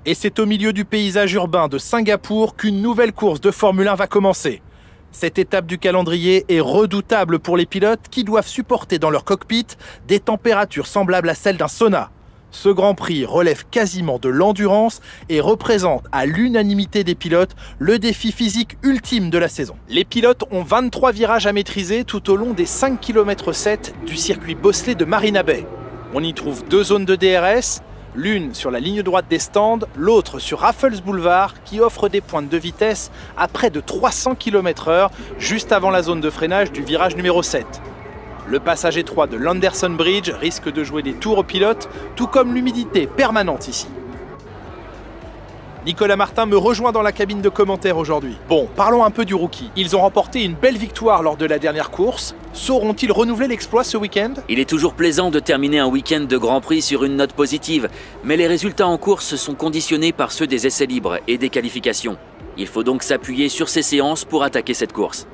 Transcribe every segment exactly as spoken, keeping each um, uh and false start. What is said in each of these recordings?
Et c'est au milieu du paysage urbain de Singapour qu'une nouvelle course de Formule un va commencer. Cette étape du calendrier est redoutable pour les pilotes qui doivent supporter dans leur cockpit des températures semblables à celles d'un sauna. Ce Grand Prix relève quasiment de l'endurance et représente à l'unanimité des pilotes le défi physique ultime de la saison. Les pilotes ont vingt-trois virages à maîtriser tout au long des cinq virgule sept kilomètres du circuit bosselé de Marina Bay. On y trouve deux zones de D R S, l'une sur la ligne droite des stands, l'autre sur Raffles Boulevard qui offre des pointes de vitesse à près de trois cents kilomètres heure juste avant la zone de freinage du virage numéro sept. Le passage étroit de l'Anderson Bridge risque de jouer des tours aux pilotes, tout comme l'humidité permanente ici. Nicolas Martin me rejoint dans la cabine de commentaires aujourd'hui. Bon, parlons un peu du rookie. Ils ont remporté une belle victoire lors de la dernière course. Sauront-ils renouveler l'exploit ce week-end? Il est toujours plaisant de terminer un week-end de Grand Prix sur une note positive, mais les résultats en course sont conditionnés par ceux des essais libres et des qualifications. Il faut donc s'appuyer sur ces séances pour attaquer cette course.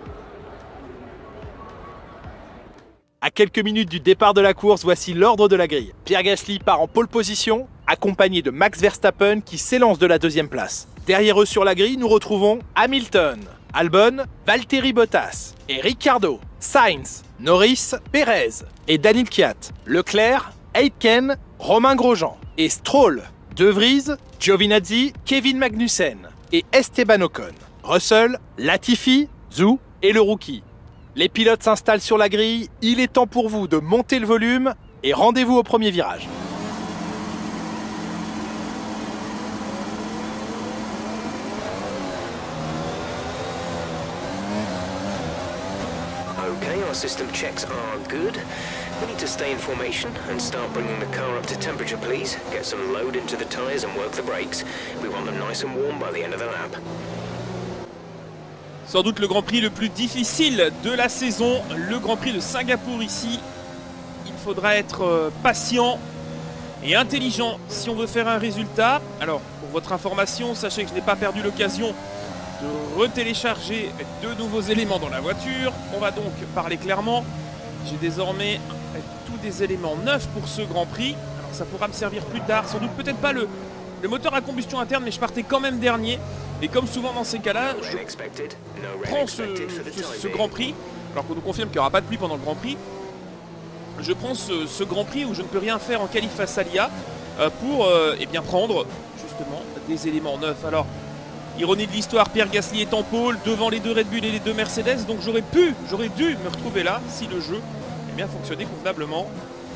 À quelques minutes du départ de la course, voici l'ordre de la grille. Pierre Gasly part en pole position, accompagné de Max Verstappen qui s'élance de la deuxième place. Derrière eux sur la grille, nous retrouvons Hamilton, Albon, Valtteri Bottas et Ricciardo, Sainz, Norris, Perez et Daniel Kvyat, Leclerc, Aitken, Romain Grosjean et Stroll, De Vries, Giovinazzi, Kevin Magnussen et Esteban Ocon, Russell, Latifi, Zhou et le rookie. Les pilotes s'installent sur la grille, il est temps pour vous de monter le volume et rendez-vous au premier virage. Okay, our system checks are good. We need to stay in formation and start bringing the car up to temperature, please. Get some load into the tyres and work the brakes. We want them nice and warm by the end of the lap. Sans doute le Grand Prix le plus difficile de la saison, le Grand Prix de Singapour ici. Il faudra être patient et intelligent si on veut faire un résultat. Alors, pour votre information, sachez que je n'ai pas perdu l'occasion de retélécharger de nouveaux éléments dans la voiture. On va donc parler clairement. J'ai désormais tous des éléments neufs pour ce Grand Prix. Alors ça pourra me servir plus tard, sans doute peut-être pas le, le moteur à combustion interne, mais je partais quand même dernier. Et comme souvent dans ces cas-là, je prends ce, ce, ce Grand Prix, alors qu'on nous confirme qu'il n'y aura pas de pluie pendant le Grand Prix. Je prends ce, ce Grand Prix où je ne peux rien faire en qualif face à l'I A euh, pour euh, eh bien prendre justement des éléments neufs. Alors, ironie de l'histoire, Pierre Gasly est en pôle devant les deux Red Bull et les deux Mercedes, donc j'aurais pu, j'aurais dû me retrouver là si le jeu eh bien fonctionnait convenablement.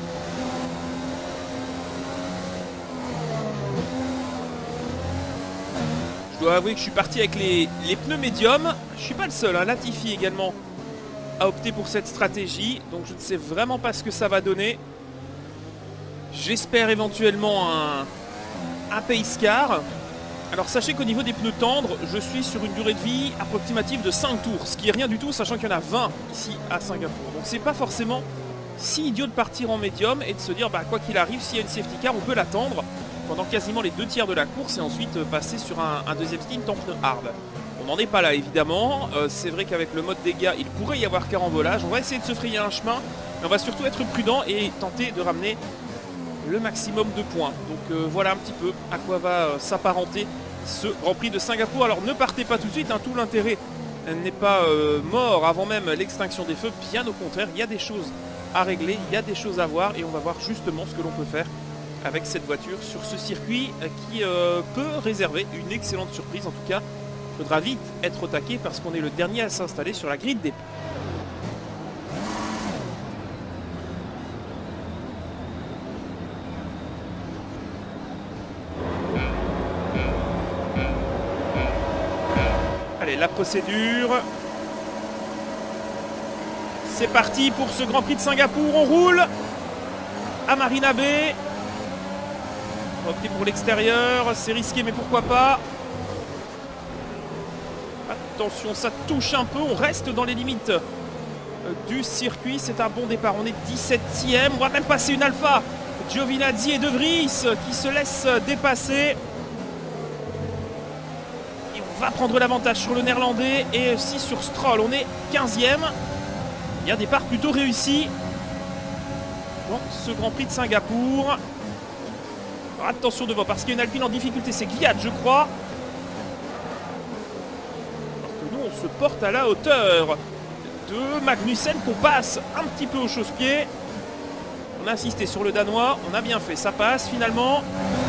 Je dois avouer que je suis parti avec les, les pneus médiums. Je ne suis pas le seul, hein. Latifi également a opté pour cette stratégie. Donc je ne sais vraiment pas ce que ça va donner. J'espère éventuellement un, un pace car. Alors sachez qu'au niveau des pneus tendres, je suis sur une durée de vie approximative de cinq tours. Ce qui est rien du tout, sachant qu'il y en a vingt ici à Singapour. Donc c'est pas forcément si idiot de partir en médium et de se dire, bah, quoi qu'il arrive, s'il y a une safety car, on peut l'attendre pendant quasiment les deux tiers de la course et ensuite passer sur un, un deuxième stint en pneu hard. On n'en est pas là évidemment, euh, c'est vrai qu'avec le mode dégâts il pourrait y avoir carambolage, on va essayer de se frayer un chemin, mais on va surtout être prudent et tenter de ramener le maximum de points. Donc euh, voilà un petit peu à quoi va euh, s'apparenter ce Grand Prix de Singapour. Alors ne partez pas tout de suite, hein, tout l'intérêt n'est pas euh, mort avant même l'extinction des feux, bien au contraire, il y a des choses à régler, il y a des choses à voir et on va voir justement ce que l'on peut faire avec cette voiture sur ce circuit qui euh, peut réserver une excellente surprise. En tout cas, il faudra vite être au taquet parce qu'on est le dernier à s'installer sur la grille de départ. Allez, la procédure. C'est parti pour ce Grand Prix de Singapour. On roule à Marina Bay. On va opter pour l'extérieur, c'est risqué mais pourquoi pas. Attention, ça touche un peu, on reste dans les limites du circuit, c'est un bon départ, on est dix-septième, on va même passer une alpha. Giovinazzi et De Vries qui se laissent dépasser. Et on va prendre l'avantage sur le néerlandais et aussi sur Stroll, on est quinzième. Il y a un départ plutôt réussi dans ce Grand Prix de Singapour. Alors attention devant, parce qu'il y a une Alpine en difficulté, c'est Kvyat, je crois. Alors que nous, on se porte à la hauteur de Magnussen, qu'on passe un petit peu au chausse-pied. On a insisté sur le Danois, on a bien fait, ça passe finalement.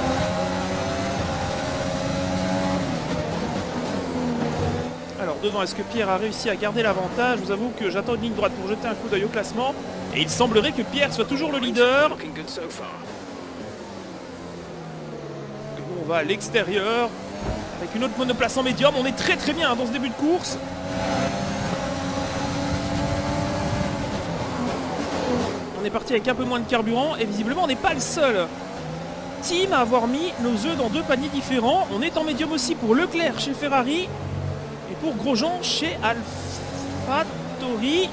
Alors devant, est-ce que Pierre a réussi à garder l'avantage? Je vous avoue que j'attends une ligne droite pour jeter un coup d'œil au classement. Et il semblerait que Pierre soit toujours le leader. On va à l'extérieur avec une autre monoplace en médium. On est très très bien dans ce début de course. On est parti avec un peu moins de carburant et visiblement on n'est pas le seul team à avoir mis nos œufs dans deux paniers différents. On est en médium aussi pour Leclerc chez Ferrari et pour Grosjean chez AlphaTauri.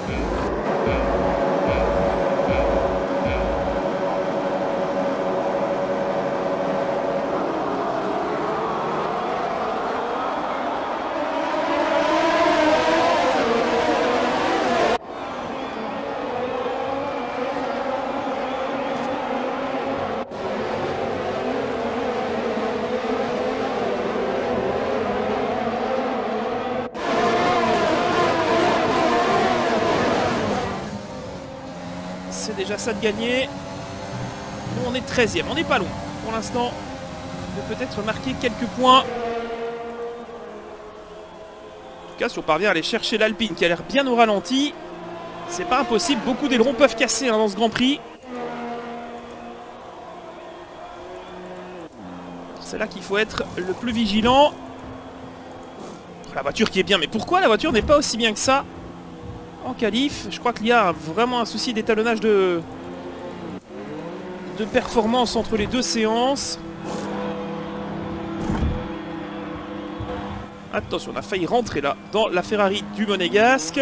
C'est déjà ça de gagner. Nous on est treizième, on n'est pas loin pour l'instant de peut-être marquer quelques points. En tout cas si on parvient à aller chercher l'Alpine qui a l'air bien au ralenti, c'est pas impossible, beaucoup d'ailerons peuvent casser hein, dans ce Grand Prix. C'est là qu'il faut être le plus vigilant. La voiture qui est bien, mais pourquoi la voiture n'est pas aussi bien que ça en qualif? Je crois qu'il y a vraiment un souci d'étalonnage de, de performance entre les deux séances. Attention, on a failli rentrer là dans la Ferrari du Monégasque.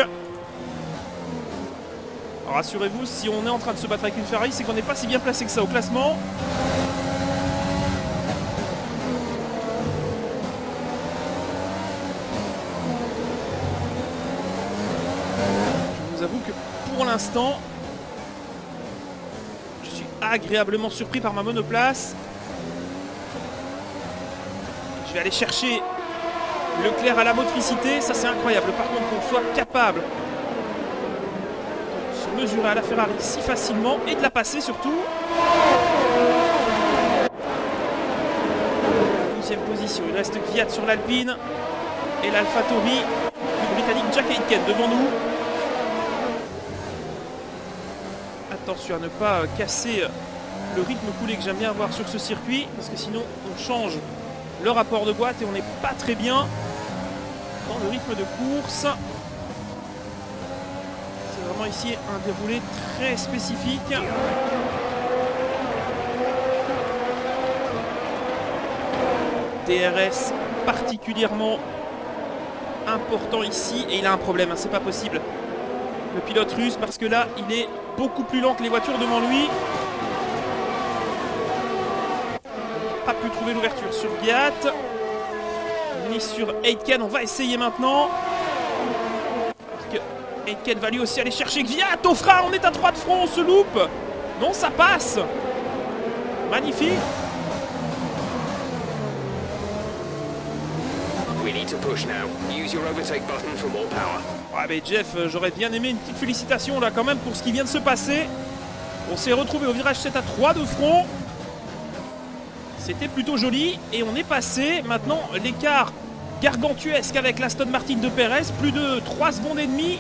Alors rassurez-vous, si on est en train de se battre avec une Ferrari, c'est qu'on n'est pas si bien placé que ça au classement. J'avoue que pour l'instant, je suis agréablement surpris par ma monoplace. Je vais aller chercher Leclerc à la motricité, ça c'est incroyable. Par contre, qu'on soit capable de se mesurer à la Ferrari si facilement et de la passer surtout. Douzième position, il reste Kvyat sur l'Alpine et l'AlphaTauri du Britannique Jack Aitken devant nous. Attention à ne pas casser le rythme coulé que j'aime bien avoir sur ce circuit, parce que sinon on change le rapport de boîte et on n'est pas très bien dans le rythme de course. C'est vraiment ici un déroulé très spécifique. D R S particulièrement important ici, et il a un problème, hein, c'est pas possible. Le pilote russe, parce que là il est beaucoup plus lent que les voitures devant lui. Pas pu trouver l'ouverture sur Kvyat ni sur Aitken. On va essayer maintenant. Aitken va lui aussi aller chercher Kvyat au frein. On est à trois de front, on se loupe. Non, ça passe. Magnifique. We need to push now. Use your overtake button for more power. Ouais, mais Jeff, j'aurais bien aimé une petite félicitation là quand même pour ce qui vient de se passer. On s'est retrouvé au virage sept à trois de front. C'était plutôt joli et on est passé. Maintenant, l'écart gargantuesque avec l'Aston Martin de Perez, plus de trois secondes et demie.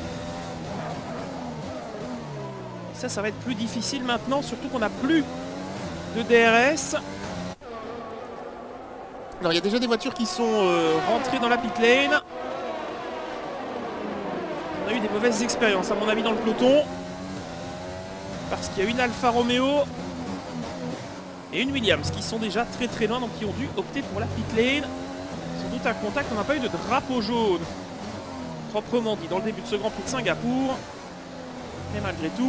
Ça, ça va être plus difficile maintenant, surtout qu'on n'a plus de D R S. Alors, il y a déjà des voitures qui sont euh, rentrées dans la pit lane. On a eu des mauvaises expériences, à mon avis, dans le peloton. Parce qu'il y a une Alfa Romeo et une Williams qui sont déjà très très loin, donc qui ont dû opter pour la pit lane. Sans doute un contact, on n'a pas eu de drapeau jaune, proprement dit, dans le début de ce Grand Prix de Singapour. Mais malgré tout...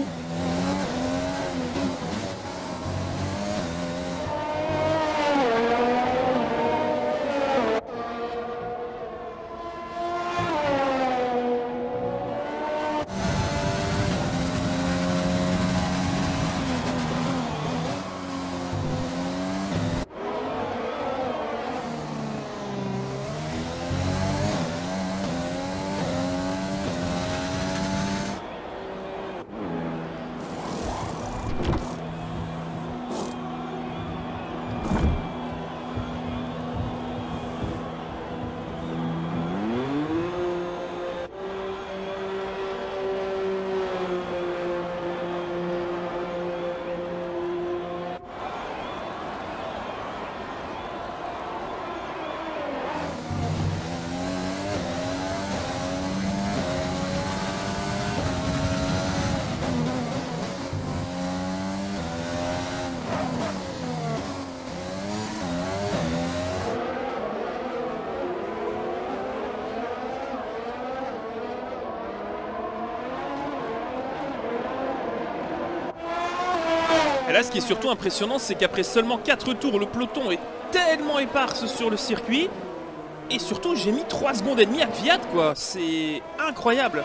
Là, ce qui est surtout impressionnant, c'est qu'après seulement quatre tours, le peloton est tellement éparse sur le circuit. Et surtout, j'ai mis trois secondes et demie à Kvyat, quoi. C'est incroyable.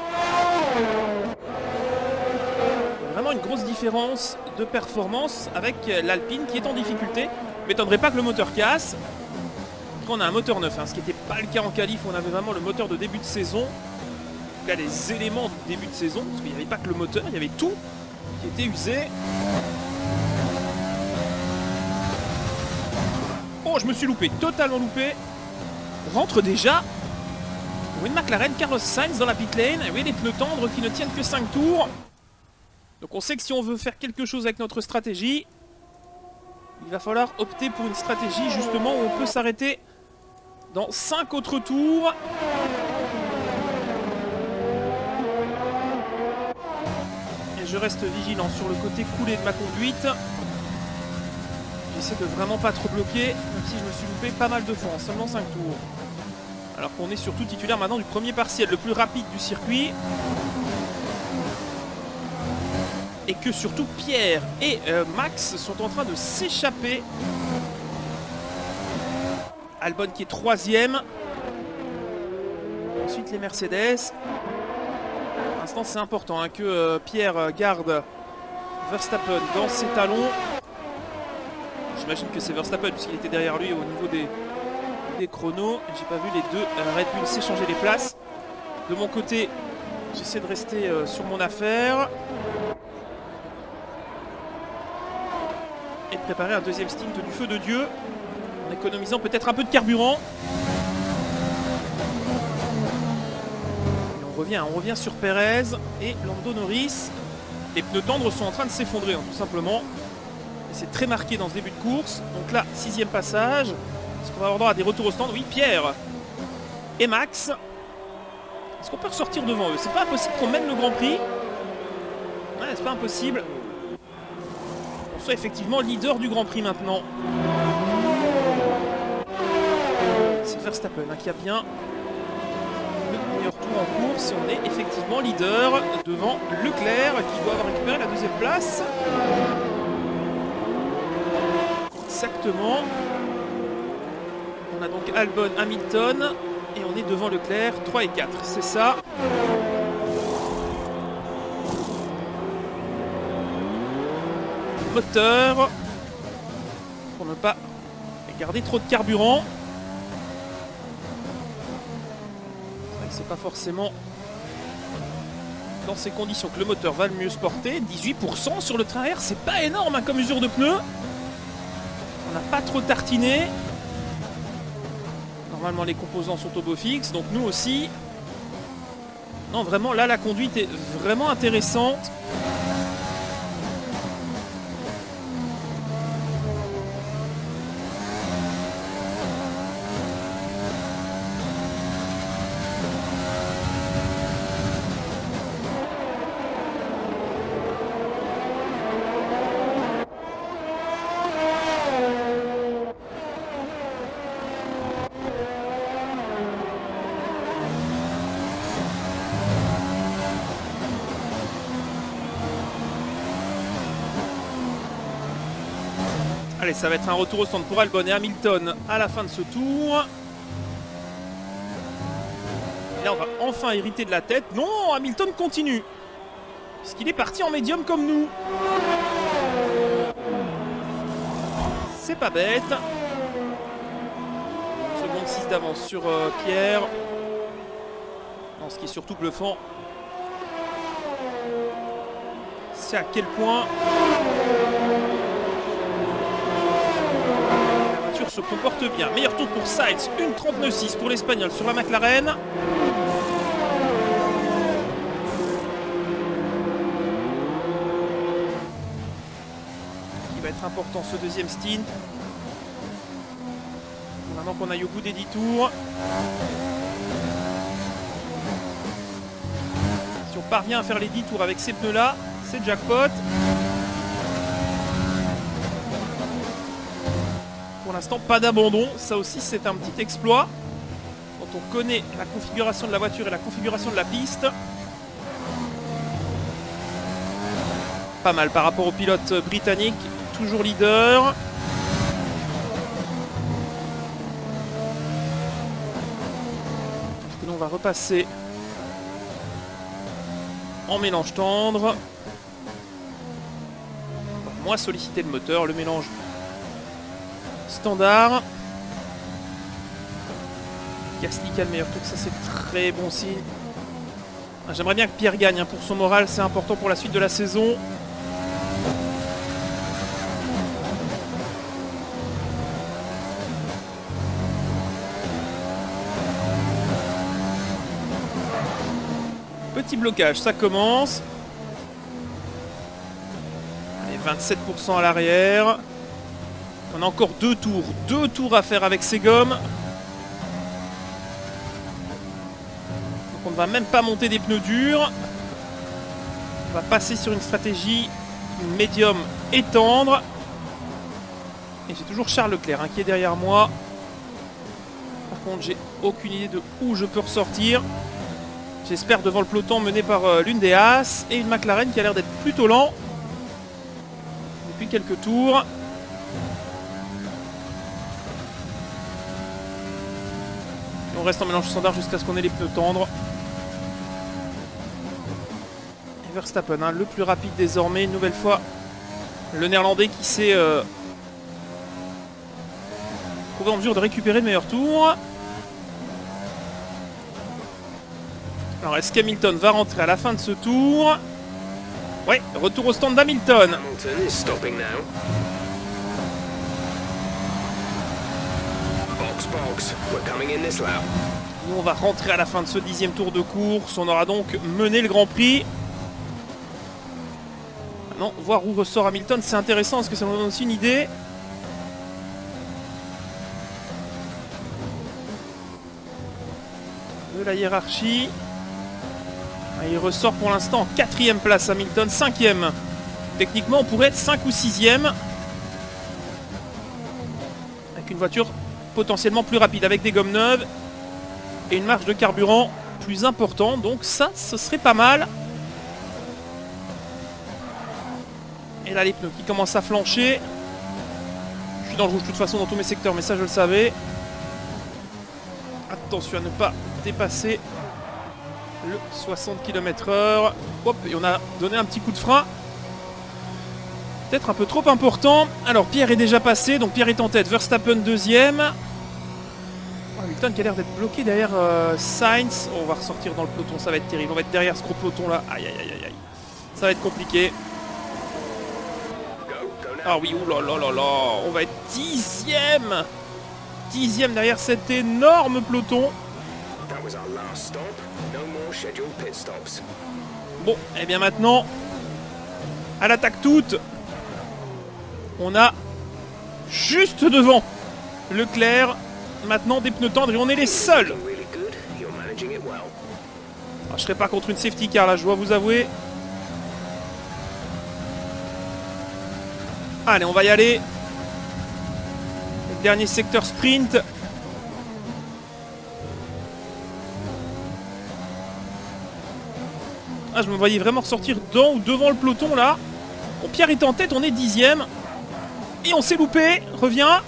Vraiment une grosse différence de performance avec l'Alpine qui est en difficulté. M'étonnerait pas que le moteur casse. On a un moteur neuf, hein, ce qui n'était pas le cas en qualif. On avait vraiment le moteur de début de saison. En tout cas, les éléments de début de saison. Parce qu'il n'y avait pas que le moteur, il y avait tout qui était usé. Oh, je me suis loupé, totalement loupé. On rentre déjà. Pour une McLaren, Carlos Sainz dans la pit lane. Et oui, les pneus tendres qui ne tiennent que cinq tours. Donc on sait que si on veut faire quelque chose avec notre stratégie, il va falloir opter pour une stratégie justement où on peut s'arrêter dans cinq autres tours. Et je reste vigilant sur le côté coulé de ma conduite. J'essaie de vraiment pas trop bloquer, même si je me suis loupé pas mal de fois en seulement cinq tours. Alors qu'on est surtout titulaire maintenant du premier partiel, le plus rapide du circuit. Et que surtout Pierre et euh, Max sont en train de s'échapper. Albon qui est troisième. Ensuite les Mercedes. Pour l'instant c'est important hein, que euh, Pierre garde Verstappen dans ses talons. J'imagine que c'est Verstappen puisqu'il était derrière lui au niveau des, des chronos. J'ai pas vu les deux euh, Red Bull s'échanger les places. De mon côté, j'essaie de rester euh, sur mon affaire. Et de préparer un deuxième stint du feu de Dieu en économisant peut-être un peu de carburant. Et on revient, on revient sur Perez et Lando Norris. Les pneus tendres sont en train de s'effondrer hein, tout simplement. Et c'est très marqué dans ce début de course. Donc là, sixième passage. Est-ce qu'on va avoir droit à des retours au stand? Oui, Pierre et Max. Est-ce qu'on peut ressortir devant eux? C'est pas impossible qu'on mène le Grand Prix. Ouais, c'est pas impossible. On soit effectivement leader du Grand Prix maintenant. C'est Verstappen hein, qui a bien le meilleur tour en course. Et on est effectivement leader devant Leclerc qui doit avoir récupéré la deuxième place. Exactement. On a donc Albon, Hamilton et on est devant Leclerc, trois et quatre, c'est ça. Moteur pour ne pas garder trop de carburant. C'est vrai que c'est pas forcément dans ces conditions que le moteur va le mieux se porter. dix-huit pour cent sur le train air, c'est pas énorme hein, comme usure de pneus. On n'a pas trop tartiné. Normalement les composants sont au beau fixe, donc nous aussi. Non vraiment là la conduite est vraiment intéressante. Allez, ça va être un retour au stand pour Albon et Hamilton à la fin de ce tour. Et là, on va enfin hériter de la tête. Non, Hamilton continue. Puisqu'il est parti en médium comme nous. C'est pas bête. Seconde six d'avance sur euh, Pierre. Non, ce qui est surtout bluffant, c'est à quel point se comporte bien. Meilleur tour pour Sainz, une trente-neuf six pour l'Espagnol sur la McLaren. Qui va être important ce deuxième stint. Maintenant qu'on aille au bout des dix tours. Si on parvient à faire les dix tours avec ces pneus là, c'est jackpot. Pour l'instant, pas d'abandon. Ça aussi, c'est un petit exploit. Quand on connaît la configuration de la voiture et la configuration de la piste. Pas mal par rapport aux pilotes britanniques toujours leader. On va repasser en mélange tendre. On va moins solliciter le moteur, le mélange standard. Gasly qui a le meilleur truc, ça c'est très bon signe. J'aimerais bien que Pierre gagne, hein, pour son moral, c'est important pour la suite de la saison. Petit blocage, ça commence. Allez, vingt-sept pour cent à l'arrière. On a encore deux tours. Deux tours à faire avec ces gommes. Donc on ne va même pas monter des pneus durs. On va passer sur une stratégie médium et tendre. Et j'ai toujours Charles Leclerc, hein, qui est derrière moi. Par contre, j'ai aucune idée de où je peux ressortir. J'espère devant le peloton mené par euh, l'une des Haas et une McLaren qui a l'air d'être plutôt lent depuis quelques tours. Et on reste en mélange standard jusqu'à ce qu'on ait les pneus tendres. Et Verstappen, hein, le plus rapide désormais, une nouvelle fois. Le néerlandais qui s'est euh, trouvé en mesure de récupérer le meilleur tour. Alors, est-ce qu'Hamilton va rentrer à la fin de ce tour? Oui, retour au stand d'Hamilton. Hamilton is stopping now. Box, box. We're coming in this lap. Nous, on va rentrer à la fin de ce dixième tour de course. On aura donc mené le Grand Prix. Maintenant, voir où ressort Hamilton, c'est intéressant parce que ça nous donne aussi une idée. De la hiérarchie. Il ressort pour l'instant en quatrième place Hamilton, cinquième. Techniquement on pourrait être cinq ou sixième. Avec une voiture potentiellement plus rapide, avec des gommes neuves. Et une marge de carburant plus importante. Donc ça, ce serait pas mal. Et là les pneus qui commencent à flancher. Je suis dans le rouge de toute façon dans tous mes secteurs, mais ça je le savais. Attention à ne pas dépasser le soixante kilomètres heure. Hop, et on a donné un petit coup de frein. Peut-être un peu trop important. Alors Pierre est déjà passé, donc Pierre est en tête. Verstappen deuxième. Oh, Hamilton qui a l'air d'être bloqué derrière euh, Sainz. Oh, on va ressortir dans le peloton, ça va être terrible. On va être derrière ce gros peloton là. Aïe aïe aïe aïe. Ça va être compliqué. Ah oui, oh là là là là. On va être dixième. Dixième derrière cet énorme peloton. Bon, et bien maintenant, à l'attaque toute, on a juste devant Leclerc, maintenant des pneus tendres et on est les seuls. Ah, je serai pas contre une safety car là, je dois vous avouer. Allez, on va y aller. Le dernier secteur sprint. Ah, je me voyais vraiment ressortir dans ou devant le peloton là. Bon, Pierre est en tête, on est dixième. Et on s'est loupé. Reviens.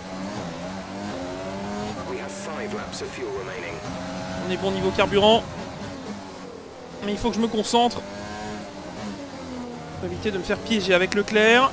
On est bon niveau carburant. Mais il faut que je me concentre. Pour éviter de me faire piéger avec Leclerc.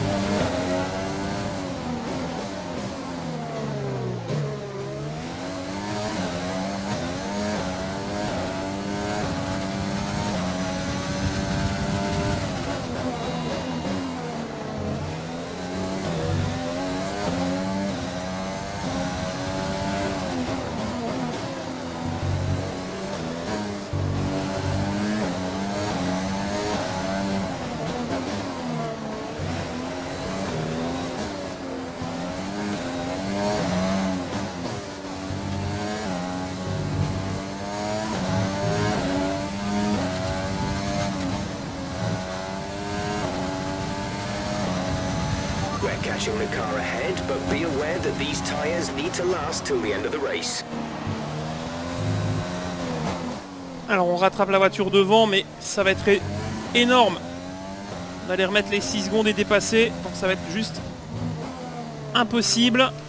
Catching the car ahead, but be aware that these tires need to last till the end of the race. Alors on rattrape la voiture devant, mais ça va être énorme On allait remettre les six secondes et dépasser, donc ça va être juste impossible.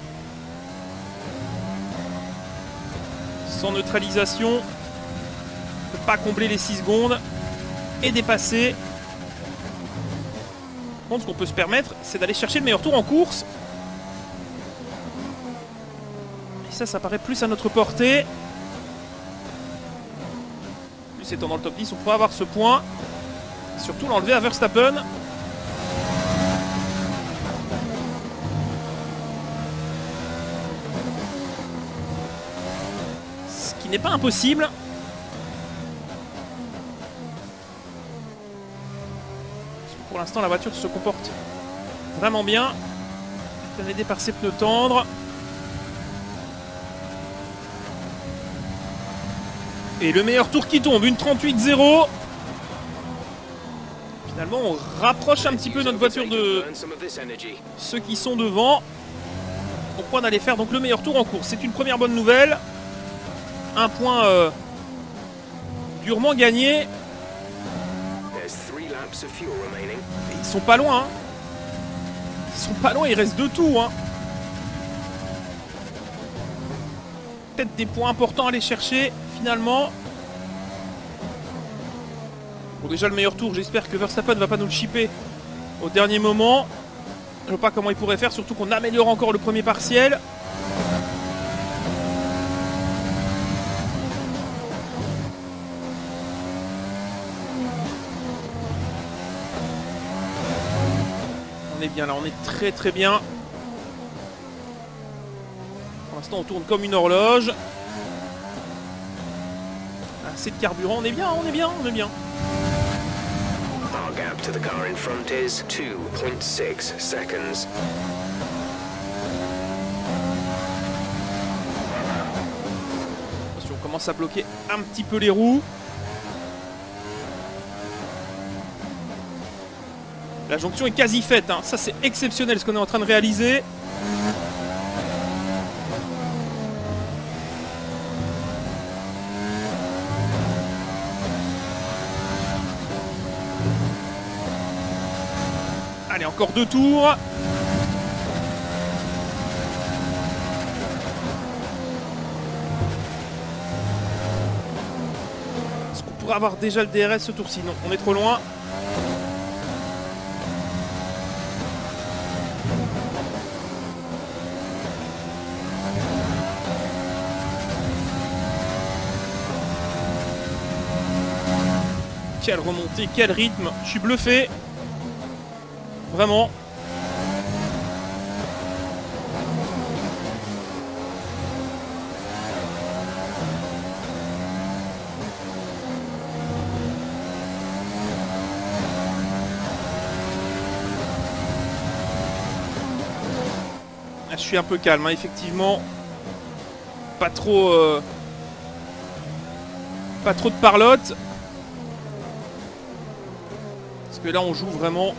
Sans neutralisation, on ne peut pas combler les six secondes et dépasser. Par contre, ce qu'on peut se permettre, c'est d'aller chercher le meilleur tour en course. Et ça, ça paraît plus à notre portée. Plus étant dans le top dix, on pourrait avoir ce point. Et surtout l'enlever à Verstappen. Ce qui n'est pas impossible. Pour l'instant, la voiture se comporte vraiment bien. Elle est aidée par ses pneus tendres. Et le meilleur tour qui tombe, une trente-huit zéro. Finalement, on rapproche un petit peu notre voiture de ceux qui sont devant. Au point d'aller faire donc le meilleur tour en course. C'est une première bonne nouvelle. Un point euh, durement gagné. Et ils sont pas loin. Hein. Ils sont pas loin, il reste deux tours. Hein. Peut-être des points importants à aller chercher finalement. Bon, déjà le meilleur tour, j'espère que Verstappen ne va pas nous le chipper au dernier moment. Je ne vois pas comment il pourrait faire, surtout qu'on améliore encore le premier partiel. On est bien là, on est très très bien. Pour l'instant on tourne comme une horloge. Assez de carburant, on est bien, on est bien, on est bien. Our gap to the car in front is two point six seconds. Attention, on commence à bloquer un petit peu les roues. La jonction est quasi faite, hein. Ça c'est exceptionnel ce qu'on est en train de réaliser. Allez, encore deux tours. Est-ce qu'on pourrait avoir déjà le D R S ce tour-ci? Non, on est trop loin. Quelle remontée, quel rythme, je suis bluffé. Vraiment. Ah, je suis un peu calme, hein, effectivement. Pas trop... Euh, pas trop de parlotte. Parce que là, on joue vraiment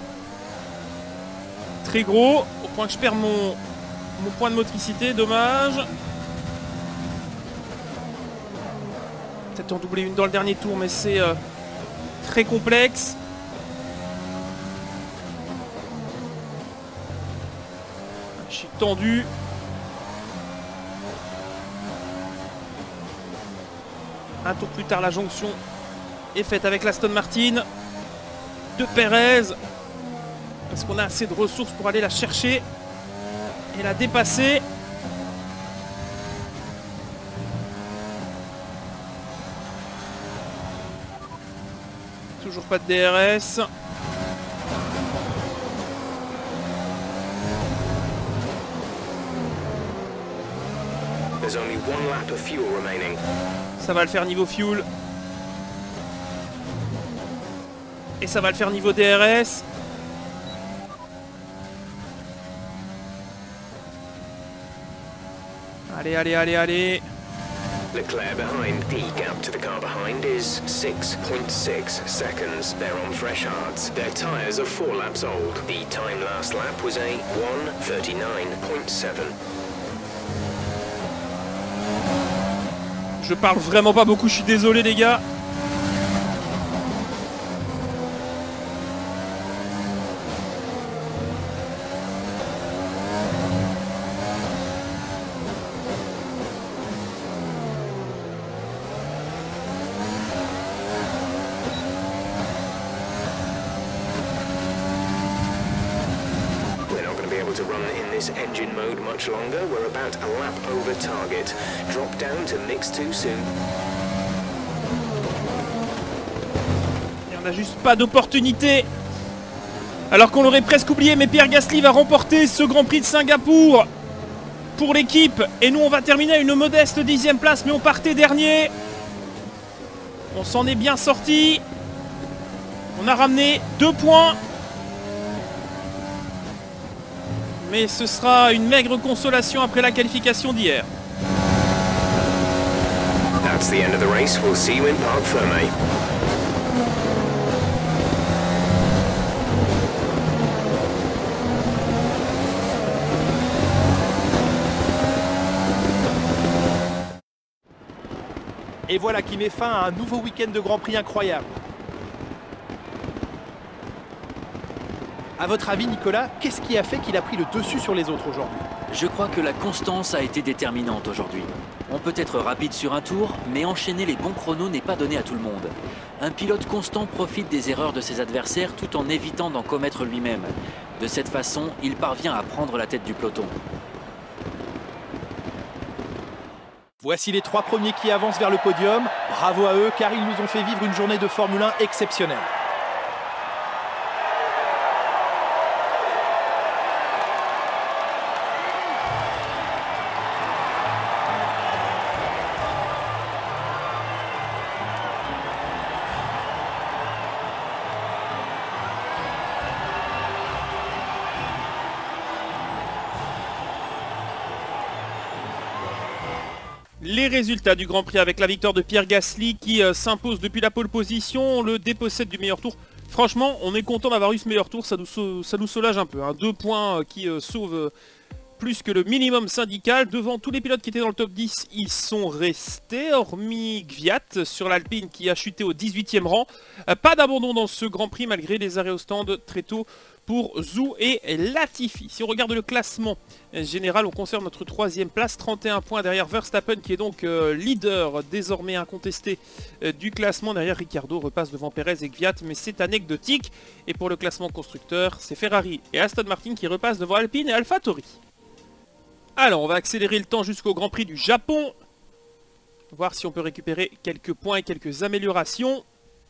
très gros, au point que je perds mon, mon point de motricité, dommage. Peut-être en doubler une dans le dernier tour, mais c'est euh, très complexe. Je suis tendu. Un tour plus tard, la jonction est faite avec l'Aston Martin de Perez. Est-ce qu'on a assez de ressources pour aller la chercher et la dépasser? Toujours pas de D R S. There's only one lap of fuel remaining. Ça va le faire niveau fuel. Et ça va le faire niveau D R S. Allez, allez, allez, allez. Leclerc behind. The gap to the car behind is six point six seconds. They're on fresh hards. Their tyres are four laps old. The time last lap was a one thirty-nine point seven. Je parle vraiment pas beaucoup, je suis désolé les gars. able to run in this engine mode much longer. We're about a lap over target. Drop down to mix two soon. Et on n'a juste pas d'opportunité. Alors qu'on l'aurait presque oublié, mais Pierre Gasly va remporter ce Grand Prix de Singapour pour l'équipe. Et nous, on va terminer à une modeste dixième place, mais on partait dernier. On s'en est bien sorti. On a ramené deux points. Mais ce sera une maigre consolation après la qualification d'hier. That's the end of the race. We'll see you in Parc Fermé. Et voilà qui met fin à un nouveau week-end de Grand Prix incroyable. À votre avis, Nicolas, qu'est-ce qui a fait qu'il a pris le dessus sur les autres aujourd'hui? Je crois que la constance a été déterminante aujourd'hui. On peut être rapide sur un tour, mais enchaîner les bons chronos n'est pas donné à tout le monde. Un pilote constant profite des erreurs de ses adversaires tout en évitant d'en commettre lui-même. De cette façon, il parvient à prendre la tête du peloton. Voici les trois premiers qui avancent vers le podium. Bravo à eux car ils nous ont fait vivre une journée de Formule un exceptionnelle. Les résultats du Grand Prix avec la victoire de Pierre Gasly qui euh, s'impose depuis la pole position, on le dépossède du meilleur tour. Franchement, on est content d'avoir eu ce meilleur tour, ça nous, ça nous soulage un peu. Hein. Deux points euh, qui euh, sauvent euh, plus que le minimum syndical. Devant tous les pilotes qui étaient dans le top dix, ils sont restés, hormis Kvyat sur l'Alpine qui a chuté au dix-huitième rang. Euh, pas d'abandon dans ce Grand Prix malgré les arrêts au stand très tôt pour Zhou et Latifi. Si on regarde le classement général, on conserve notre troisième place, trente et un points derrière Verstappen qui est donc euh, leader désormais incontesté euh, du classement. Derrière Ricciardo repasse devant Perez et Kvyat, mais c'est anecdotique. Et pour le classement constructeur, c'est Ferrari et Aston Martin qui repassent devant Alpine et AlphaTauri. Alors, on va accélérer le temps jusqu'au Grand Prix du Japon. Voir si on peut récupérer quelques points et quelques améliorations.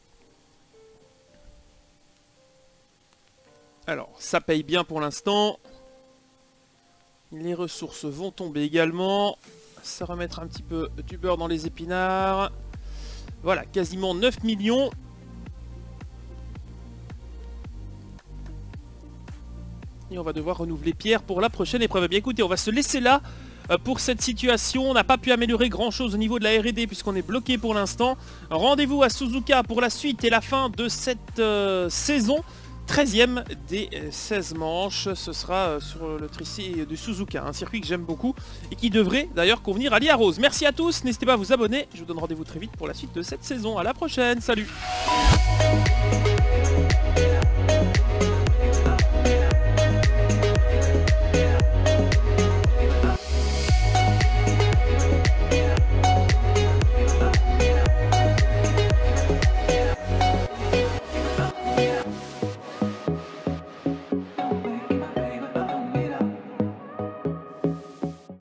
Alors, ça paye bien pour l'instant. Les ressources vont tomber également. Ça remettre un petit peu du beurre dans les épinards. Voilà, quasiment neuf millions. Et on va devoir renouveler Pierre pour la prochaine épreuve. Eh bien écoutez, on va se laisser là pour cette situation. On n'a pas pu améliorer grand chose au niveau de la R et D puisqu'on est bloqué pour l'instant. Rendez-vous à Suzuka pour la suite et la fin de cette euh, saison. treizième des seize manches, ce sera sur le tracé de Suzuka, un circuit que j'aime beaucoup et qui devrait d'ailleurs convenir à Lia Rose. Merci à tous, n'hésitez pas à vous abonner, je vous donne rendez-vous très vite pour la suite de cette saison. À la prochaine, salut.